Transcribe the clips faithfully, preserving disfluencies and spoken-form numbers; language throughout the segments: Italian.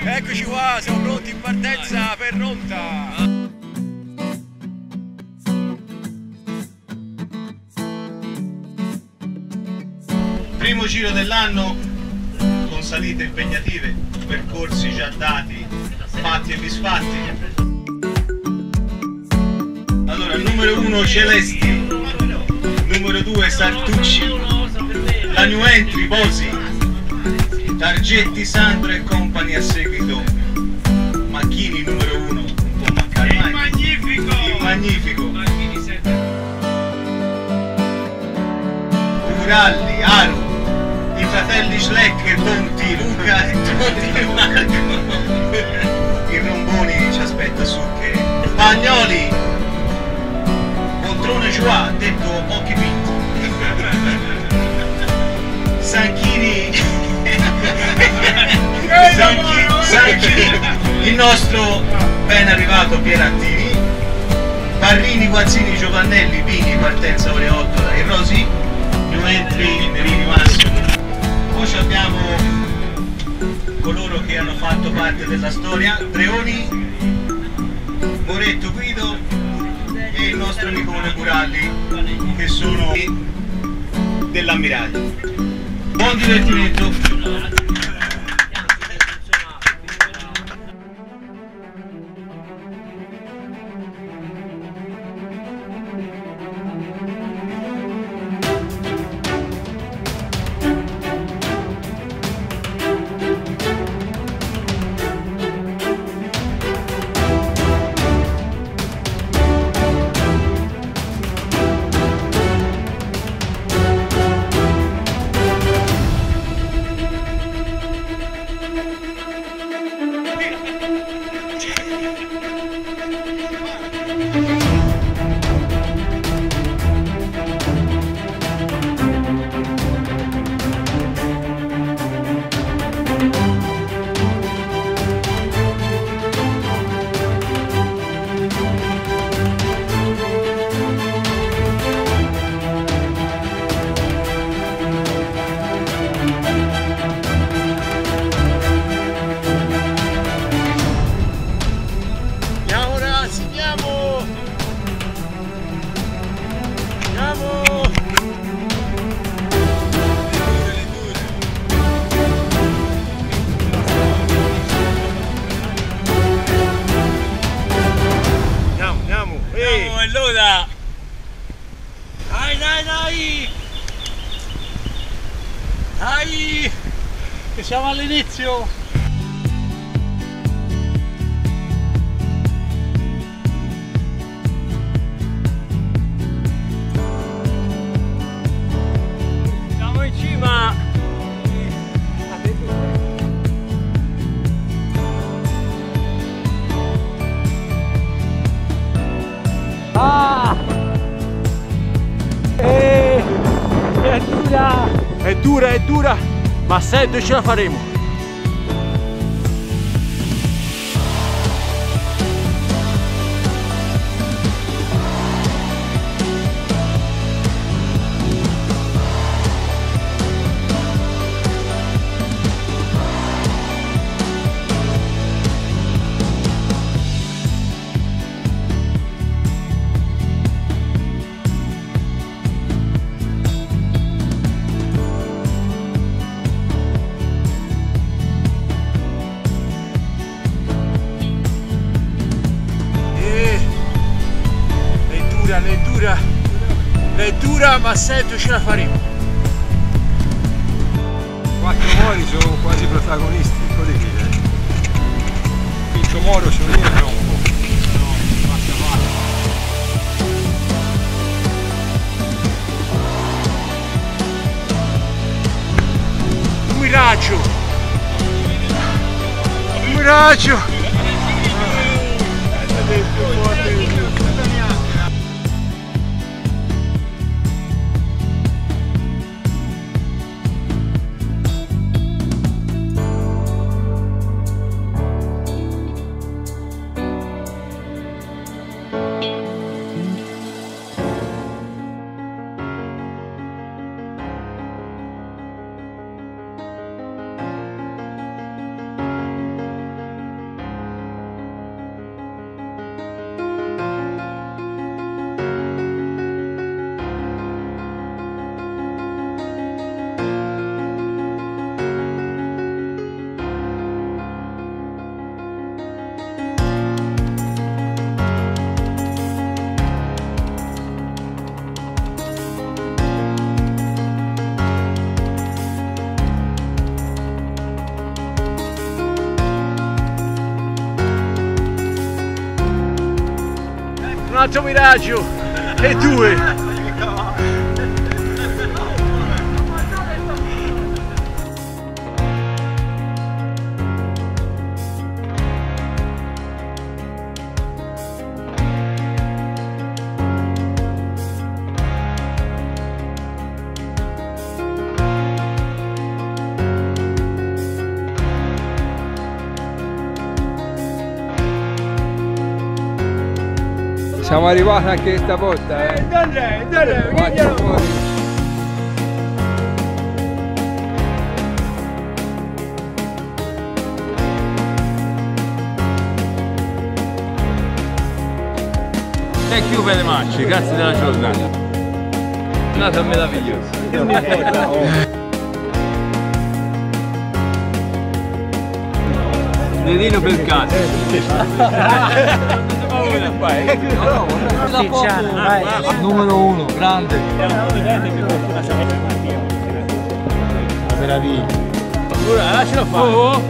Eccoci qua, siamo pronti in partenza per Ronta. Primo giro dell'anno con salite impegnative, percorsi già dati, fatti e misfatti. Allora, numero uno Celesti, numero due Sartucci, la new entry Bosi, Targetti, Sandro e compagni a seguito. Macchini numero uno, non può mancare mai. Il magnifico! Il magnifico! Uralli, Aru, i fratelli Schleck, Tonti, Luca e Tonti e Marco. Il Romboni ci aspetta su che. Spagnoli, Poltrone Joa, detto Occhi Pinti. Sanchini, Sanchini, Sanchini, il nostro ben arrivato Pierattini, Parrini, Guazzini, Giovannelli, Pini, partenza ore otto dai Rosi, new entry, Nerini Massimo. Poi abbiamo coloro che hanno fatto parte della storia, Treoni, Moretto Guido e il nostro amicone Curalli, che sono dell'ammiraglio. Buon divertimento! Dai, dai, dai! Dai! Che siamo all'inizio! Siamo in cima! Ah! Eh, è dura! È dura, è dura! Ma sento ce la faremo! È dura, è dura, ma sento ce la faremo. Quattro mori sono quasi protagonisti, cosa dire? Quinto moro sono io e non un po'. No, basta male. Un miraggio! Un miraggio! altro miraggio e due. Siamo arrivati anche stavolta, eh! Da lei, da lei, Faccio fuori. Thank you very much, grazie della giornata. Giornata meravigliosa. Nerino per caso. Numero uno, grande. Una meraviglia. Allora, lascialo fare. Oh.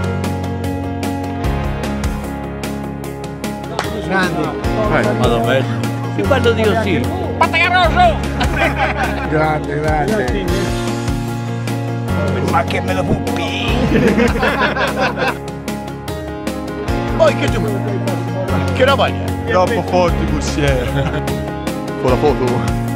Grandi. Vado bello. Più bello di così. Pattacaroso! Grande, grande. Ma che me lo puppi! Poi che tu... Che roba è? Troppo forti, bussiere. Con la foto.